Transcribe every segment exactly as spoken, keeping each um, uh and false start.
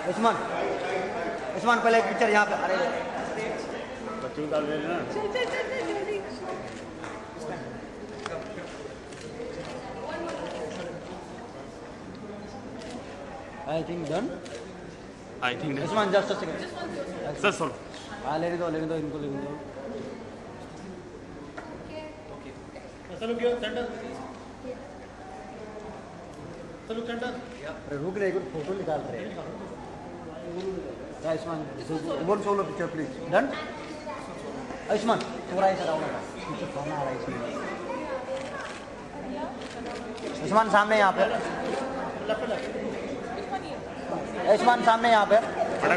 आयुष्मान आयुष्मान पहले एक पिक्चर यहाँ पे। अरे बच्चों का ले लेना। I think done. I think Ayushmann just a second sir sir हाँ लेने दो लेने दो इनको लेने दो। चलो क्यों सेंटर चलो सेंटर अरे रुक रहे कुछ फोटो निकाल रहे हैं। Ayushmann one solo picture please done. Ayushmann थोड़ा ऐसा डाउन लगा पीछे खाना आ रहा है इसलिए। आयुष्मान सामने यहाँ पे। आयुष्मान सामने यहाँ पे।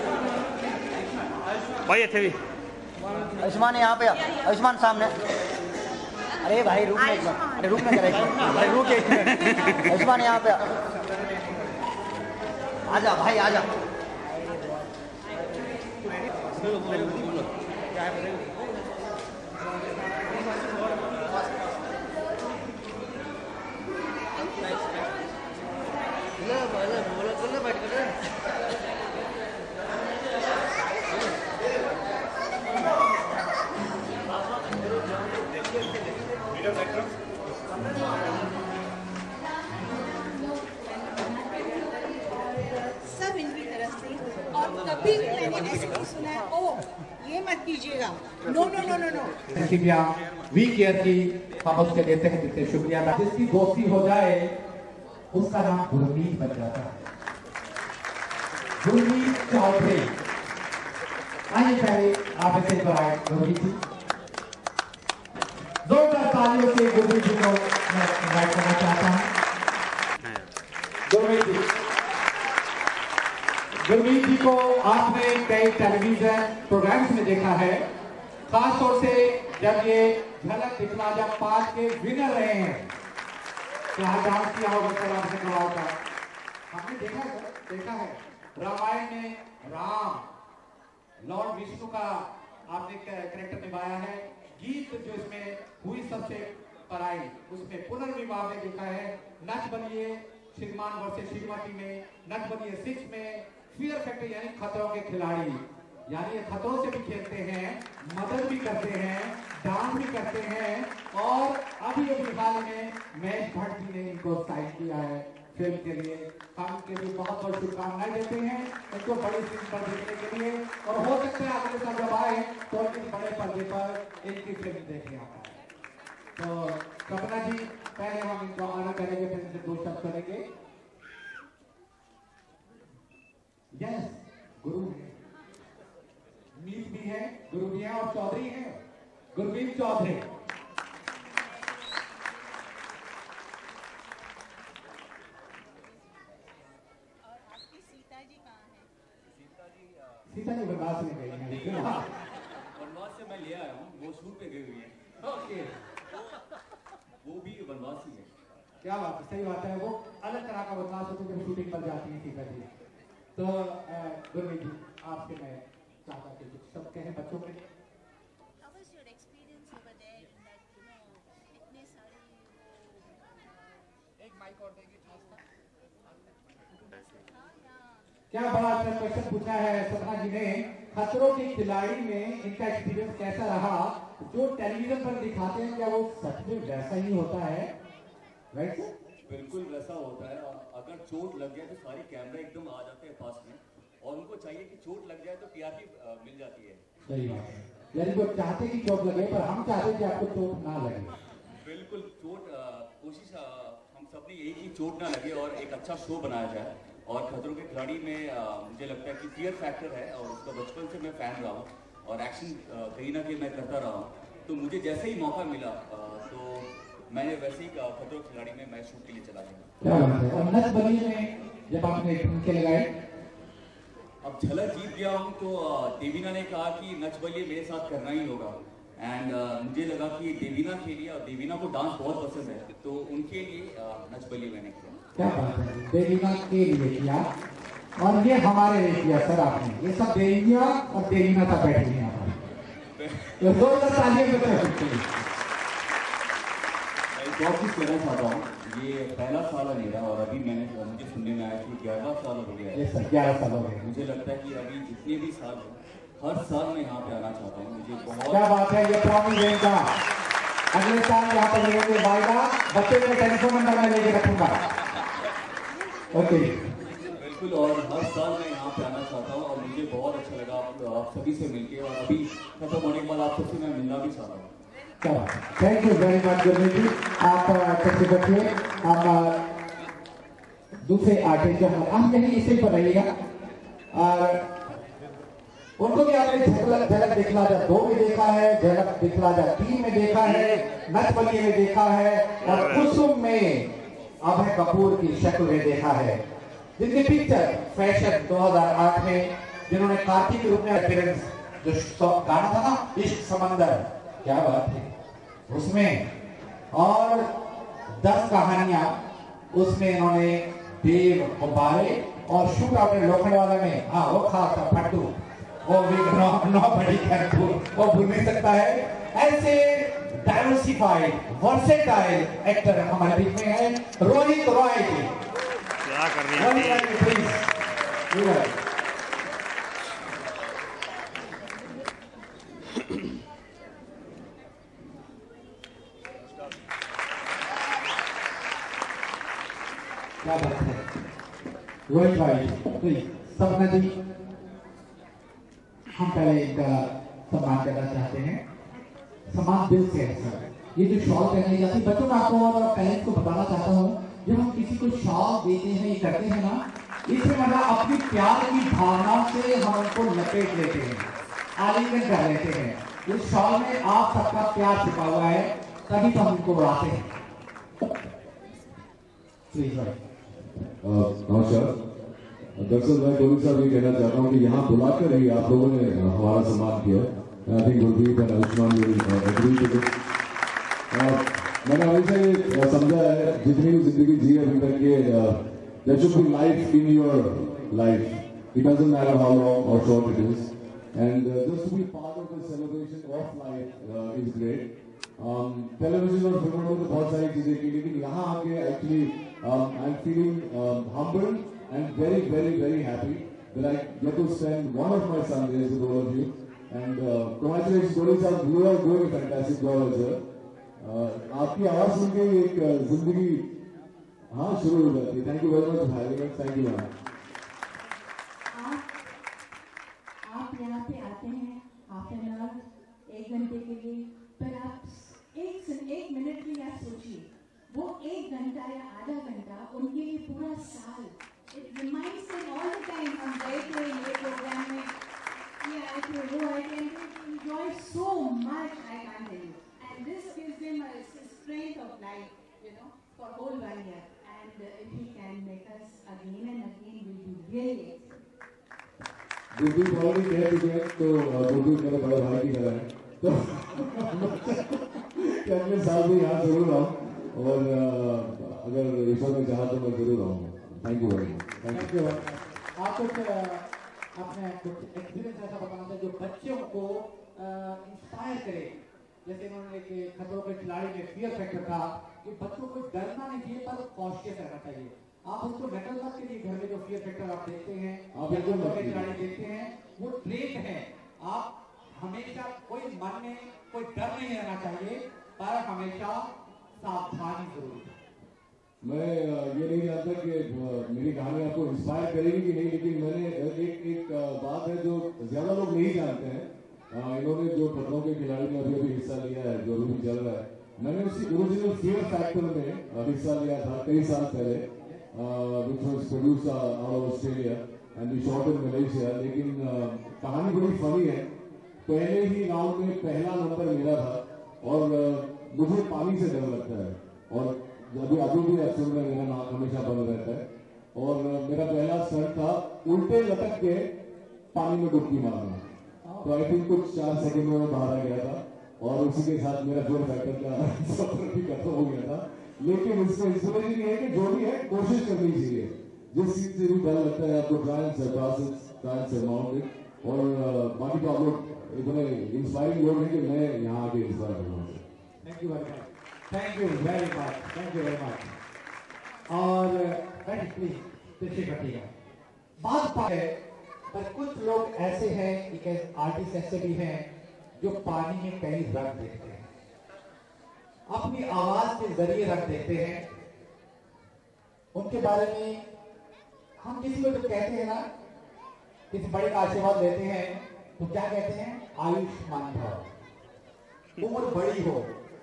भाई थे भी आयुष्मान यहाँ पे। आयुष्मान सामने। अरे भाई रुक एक मिनट। अरे रुक ना जरा एक मिनट। अरे रुक एक मिनट। आयुष्मान यहाँ पे आजा भाई आजा। सब इनकी तरफ से। और कभी भी मैंने ऐसे नहीं सुना है ओ ये मत कीजिएगा। No no no no no we care की हम उसके देते हैं जिससे शुक्रिया। जिसकी दोस्ती हो जाए उसका नाम गुरमीत बन जाता है। गुरमीत चौधरी आइए पहले आप इसे कराए गुरमीत जी। जोरदार तालियों से गुरमीत जी को मैं इनवाइट करना चाहता हूं। गुरमीत जी गुरमीत जी को आपने कई टेलीविजन प्रोग्राम्स में देखा है, खासतौर से जब ये झलक दिखला जब पांच के विनर रहे हैं। क्या डांस किया होगा सर आपने कमाल का। हमने देखा है देखा है रामायण में राम लॉर्ड विष्णु का आपने कैरेक्टर निभाया है। गीत जो इसमें हुई सबसे पराई उसमें पुनर्विवाह में देखा है। नच बनिए श्रीमान वर्सेस श्रीमती में, नच बनिए सिक्स में, फियर फैक्टर यानी खतरों के खिलाड़ी यानी ये खतरों से भी खेलते हैं, मदद भी करते हैं, डांस भी करते हैं। और अभी अभी हाल में महेश भट्ट जी ने इनको साइन किया है फिल्म के लिए। हम के लिए बहुत बहुत शुभकामनाएं देते हैं इनको बड़ी स्क्रीन पर देखने के लिए। और हो सकता है अगले साल जब आए तो इस बड़े पर्दे पर इनकी फिल्म देखने आता है। तो कल्पना जी पहले हम इनको आना करेंगे फिर इनसे दो शब्द करेंगे। यस गुरु है, मीत भी है, गुरु भी है और चौधरी है गुरमीत चौधरी। सीता जी वनवास में गई हैं। वनवास से मैं ले आया हूँ, वो शूट पे गई हुई है। ओके वो भी वनवास ही है। क्या बात है, सही बात है। वो अलग तरह का वनवास होता है जब शूटिंग पर जाती है सीता जी। तो गुरमीत जी आपसे मैं चाहता कि कुछ शब्द कहें बच्चों के लिए। How was your experience over there in that, you know, इतने सारे एक माइक और देंगे क्या बड़ा अच्छा क्वेश्चन पूछा है सपना जी ने। खतरों के खिलाड़ी में इनका एक्सपीरियंस कैसा रहा? जो टेलीविजन पर दिखाते हैं क्या वो सच में वैसा ही होता है? राइट सर, बिल्कुल वैसा होता है। अगर चोट लग जाए तो सारे कैमरे एकदम आ जाते हैं पास में और उनको चाहिए कि चोट लग जाए तो टीआरपी मिल जाती है। सही बात है, यानी वो चाहते कि चोट लगे पर हम चाहते कि आपको चोट ना लगे। बिल्कुल चोट कोशिश हम सबने यही की चोट ना लगे और एक अच्छा शो बनाया जाए। और खतरों के खिलाड़ी में आ, मुझे लगता है कि फियर फैक्टर है और उसका बचपन से मैं फैन रहा हूँ और एक्शन कहीं ना कहीं मैं करता रहा हूँ। तो मुझे जैसे ही मौका मिला आ, तो मैंने वैसे ही खतरों के खिलाड़ी में मैं शूट के लिए चला गया। जब आपने के लगाए अब झलक जीत गया हूँ तो देवीना ने कहा कि नच बलिए मेरे साथ करना ही होगा। एंड uh, मुझे लगा कि देवीना खेली और देवीना को डांस बहुत पसंद है तो उनके लिए uh, नच बलिए मैंने किया। क्या बात है, देवीना के लिए किया और ये हमारे लिए किया सर आपने। ये सब देविया और देवीना सब बैठी हैं यहाँ पर। तो दो तालियां बजा सकते हैं। और चीज़ कहना चाहता हूँ, ये पहला साल है मेरा और अभी मैंने मुझे सुनने में आया कि ग्यारहवां साल हो गया है। ग्यारह साल हो गए। मुझे लगता है कि अभी जितने भी साल हो, हर साल मैं यहाँ पे आना चाहता हूँ। मुझे बहुत क्या बात है, ये प्रॉमिस है इनका। अगले साल यहाँ पर मिलेंगे बाइका, बच्चे के टेलीफोन नंबर में लेके रखूंगा। ओके बिल्कुल, और हर साल मैं यहाँ पे आना चाहता हूँ और मुझे बहुत अच्छा लगा आप, आप सभी से मिलके, और अभी खत्म होने के बाद आप सबसे मैं मिलना भी चाहता हूँ। Thank you very much Gurmeet ji. आप सबसे बचिए, हम दूसरे आर्टिस्ट जो हम कहीं इसे पर रहिएगा, और उनको भी आपने झलक झलक दिखला जा दो में देखा है, झलक दिखला जा तीन में देखा है, नच बलिए में देखा है, और कुसुम में अभय कपूर की शक्ल में देखा है, जिनकी पिक्चर फैशन दो हज़ार आठ में, जिन्होंने कार्तिक के रूप में अपीयरेंस, जो गाना था ना इश्क समंदर, क्या बात है उसमें, और दस कहानियां उसमें इन्होंने देव गुब्बारे, और शूट आउट लोखंडवाला में हाँ वो खास था फट्टू, वो भी नौ नौ बड़ी करतू, वो भूल नहीं सकता है। ऐसे डाइवर्सिफाइड वर्सेटाइल एक्टर हमारे बीच में है रोहित रॉय जी। क्या कर रही है प्लीज। क्या बात है रोहित भाई, प्लीज। सपना जी, हम पहले इनका सम्मान करना चाहते हैं, सम्मान दिल से है सर। ये जो शॉल पहनाई जाती है बच्चों में, आपको और पेरेंट्स को बताना चाहता हूँ, जब हम किसी को शॉल देते हैं, ये करते हैं ना, इसमें मतलब अपनी प्यार की भावना से हम उनको लपेट लेते हैं, आलिंगन कर लेते हैं। इस शॉल में आप सबका प्यार छिपा हुआ है, तभी तो हम इनको उड़ाते हैं। प्लीज भाई। नमस्कार। दरअसल मैं गोविंद साहब ये कहना चाहता हूँ कि यहाँ बुलाकर ही आप लोगों ने हमारा सम्मान किया। I think Gurdeep and Ayushmann agree to this. मैंने हमेशा ये समझा है, जितनी भी जिंदगी जी अभी तक के, there should be life in your life, it doesn't matter how long और short it is, and just to be part of the celebration of life is great. Television और फिल्मों में तो बहुत सारी चीजें की, लेकिन यहाँ आके actually I am feeling humbled and very, very, very happy that I get to spend one of my Sundays with all of you. And uh, congratulations, Goli sir, you are doing a fantastic job as well. Uh, आपकी आवाज सुन के एक जिंदगी हाँ शुरू हो जाती है। Thank you very much for having us. Thank you ma'am. आप आप यहाँ पे आते हैं हाफ एन आवर एक घंटे के लिए, पर आप एक एक मिनट के लिए आप सोचिए, वो एक घंटा या आधा घंटा उनके लिए पूरा साल। It reminds them all the time हम गए थे ये प्रोग्राम में, ये आए थे वो आए थे, and enjoy so much, I can't tell you, and this gives them a strength of life, you know, for whole one year, and uh, if he can make us again and again, we'll be really excited. Gurdeep already कह चुके हैं, तो गुरदीप मेरे बड़े भाई की तरह है, तो कि अगले साल भी यहाँ जरूर आऊँ, और अगर ईश्वर ने चाहा तो मैं जरूर आऊँगा। Thank you very much. Thank you. आप कुछ अपने कुछ एक्सपीरियंस ऐसा बताना चाहिए जो बच्चों को इंस्पायर करे, जैसे इन्होंने एक खतरों के खिलाड़ी में फियर फैक्टर था कि बच्चों को डरना नहीं चाहिए पर कॉशियस रहना चाहिए। आप उसको नकल मत करिए, घर में जो फियर फैक्टर आप देखते हैं, आप खतरों के खिलाड़ी देखते हैं, वो ट्रेट है। आप हमेशा कोई मन में कोई डर नहीं रहना चाहिए, पर हमेशा सावधानी जरूर। मैं ये नहीं जानता कि मेरी कहानी आपको इंस्पायर करेगी कि नहीं, लेकिन मैंने एक एक बात है जो ज्यादा लोग नहीं जानते हैं। इन्होंने जो खतरों के खिलाड़ी में अभी अभी हिस्सा लिया है, जो अभी चल रहा है, मैंने उसी ओरिजिनल फियर फैक्टर में हिस्सा लिया था कई साल पहले, which was produced out of Australia and we shot in Malaysia. लेकिन कहानी बड़ी फनी है। पहले ही राउंड में पहला नंबर मेरा था, और मुझे पानी से डर लगता है, और अभी अभी भी अक्सर में मेरा नाक हमेशा बंद रहता है, और मेरा पहला स्टंट था उल्टे लटक के पानी में डुबकी मारना। तो आई थिंक कुछ चार सेकंड में बाहर आ गया था, और उसी के साथ मेरा फियर फैक्टर का सफर भी खत्म हो गया था। लेकिन इसमें इंस्पिरेशन ये है कि जो भी है कोशिश करनी चाहिए, जिस चीज से भी डर लगता है आपको try and surpass it, try and surmount it. और बाकी तो आप लोग इतने इंस्पायरिंग लोग हैं कि मैं यहाँ आके इंस्पायर हुआ। Thank you very much. Thank you very much, thank you very much. और बैठ प्लीज पीछे बैठिएगा। बात है पर कुछ लोग ऐसे हैं, एक आर्टिस्ट ऐसे भी हैं जो पानी में कई रंग देखते हैं, अपनी आवाज के जरिए रंग देते हैं। उनके बारे में हम किसी को जो कहते हैं ना, किसी बड़े का आशीर्वाद देते हैं तो क्या कहते हैं? आयुष्मान भव। उम्र बड़ी हो,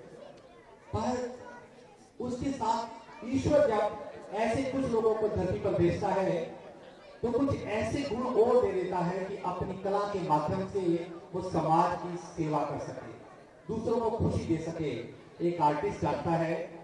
पर उसके साथ ईश्वर जब ऐसे कुछ लोगों को धरती पर भेजता है तो कुछ ऐसे गुण और दे देता है कि अपनी कला के माध्यम से वो समाज की सेवा कर सके, दूसरों को खुशी दे सके। एक आर्टिस्ट चाहता है